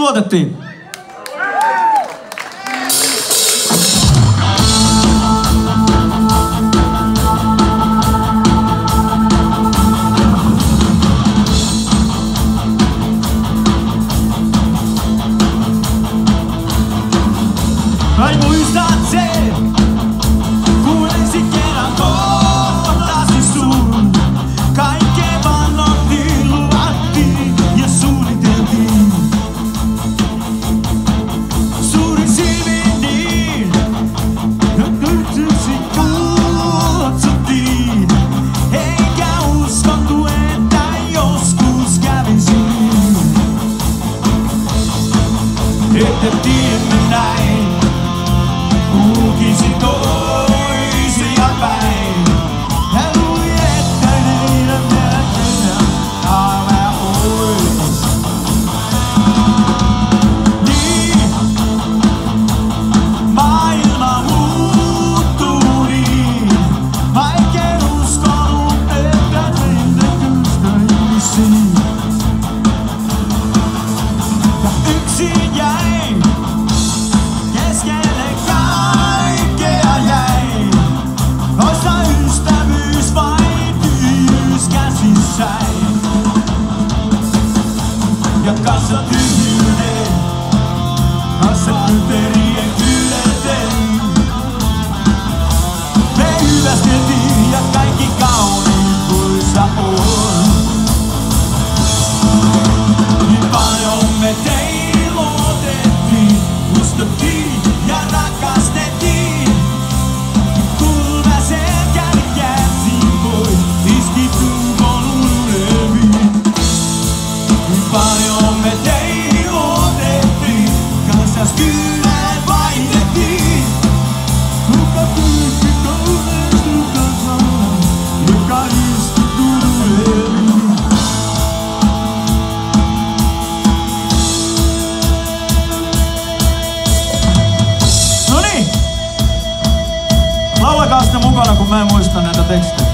luotettiin. Ai muistat sen, kun ensin kerran kohtasin sun. Kaikkeen vannottiin, luvattiin ja suunniteltiin. Suurin silmin niin, yksi kutsuttiin. Eikä uskottu, että joskus kävisin. Ette tiedä näin. Kulkisi toisia päin. Hän luuli, että heidän jälkeen aivan ois. Niin, maailma muuttuu niin. Vaiken uskonut, että meille ystäisi. Ja yksin jäin keskelle. Ystävyys vai tyhjyys käsissäin. Ja kanssa tyhjyyden, kanssa kyterien kylleten. Me hyvästeltiin ja kaikki kauniituissa on. Niin paljon me tein luotettiin, uskottiin ja rakastettiin. Kylät vaihdettiin, kuka pyyhki kauneen lukansa, joka istui turuleviin. Noniin! Laulakaa sitten mukana, kun mä en muista näitä tekstejä.